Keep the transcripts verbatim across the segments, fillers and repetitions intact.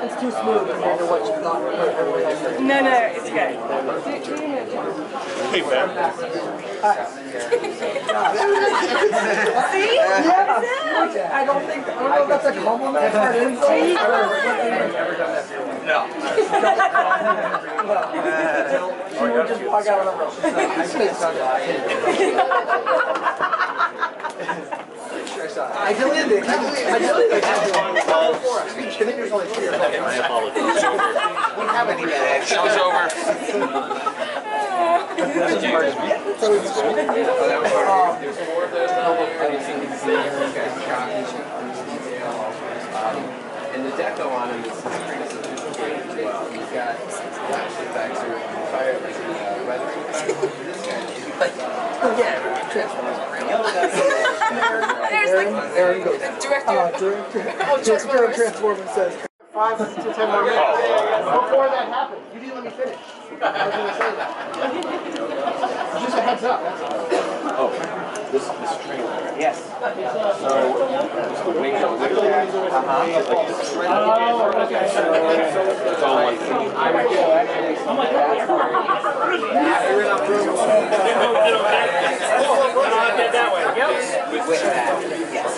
it's too smooth compared to what you thought everybody else did. No, no, it's okay. Hey, Ben. See? Yeah. I don't think, I don't know if that's a compliment or an insult. No. She would just bug out on the road. I deleted it. I deleted it. I think there's only three or four. I apologize. We have any minute. Show's over. And the deco on him is pretty sophisticated as well. He's got flash effects or fire, like uh, weathering effects. This guy, Yeah, Transformers are real. There's Aaron, Aaron goes, director. uh, director, director of Transformers says, five to ten more minutes. Before that happened, you didn't let me finish. I was going to say that. Just a heads up, that's all. Oh, this this trailer. Yes. So it's the wing of the wing. Uh-huh. Oh, okay. It's all one thing. I would go actually. Oh my God. That way. Yep. With that, yes.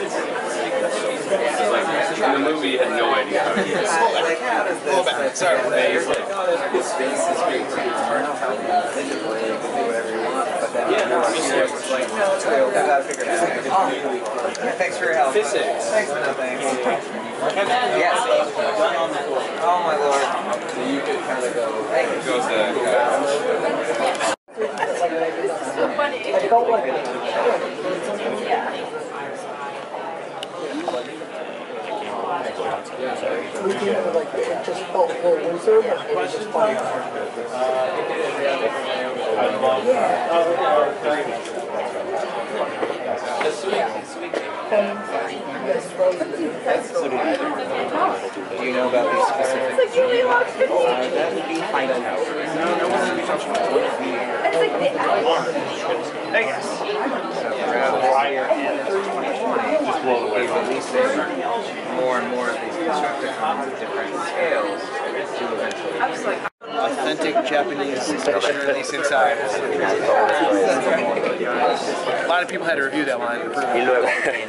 In the movie, you had no idea how to use it. Like, how does this fit together? You're like, oh, this space is great too. It's hard to tell you physically, you can do whatever you want. But then Yeah, no, I mean, it's like, no, it's real. We gotta figure it out. Yeah, thanks for your help. Physics. Thanks for nothing. Yes. Oh my lord. So you could kind of go. Thank you. Goes the So funny. I felt like it. We came in like, it just felt a little looser, but it was just fun. Do you know about these specific? It's like really long fifteen. Uh, that would be Hightower. It's like the Vegas. Prior and twenty twenty, just blow away. Releasing more and more of these Constructicons at different scales to eventually. I was like, Authentic Japanese section release inside. A lot of people had to review that line. Y luego,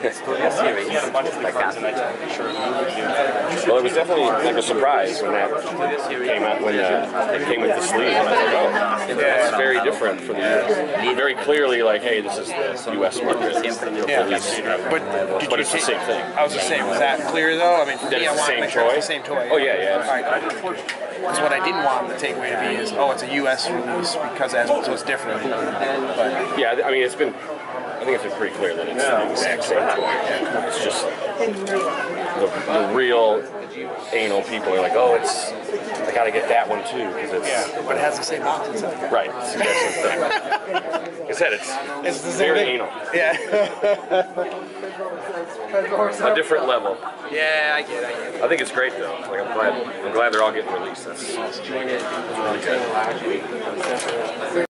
well, it was definitely like a surprise when that came out, when uh, it came with the sleeve. And I was like, oh, it's very different for the U S. Very clearly, like, hey, this is the U S market. Yeah. Release, uh, But, did but you it's the take- same thing. I was just saying, was that clear though? I mean, for That me, it's I the wanted to same make sure it's toy? the same toy. Oh, yeah, yeah. All right. Because what I didn't want the takeaway to be is, oh, it's a U S release because that's so it's different. But Yeah, I mean, it's been, I think it's been pretty clear that it's the exact same toy. It's just the, the real anal people are like, oh, it's, I gotta get that one too, because it's, yeah, but it has the same box inside. right, it's the exact same thing. Like I said, it's, It's the same very thing. anal. Yeah. A different level. Yeah, I get it. I get it. I think it's great though. Like I'm glad, I'm glad they're all getting released. That's, that's really good.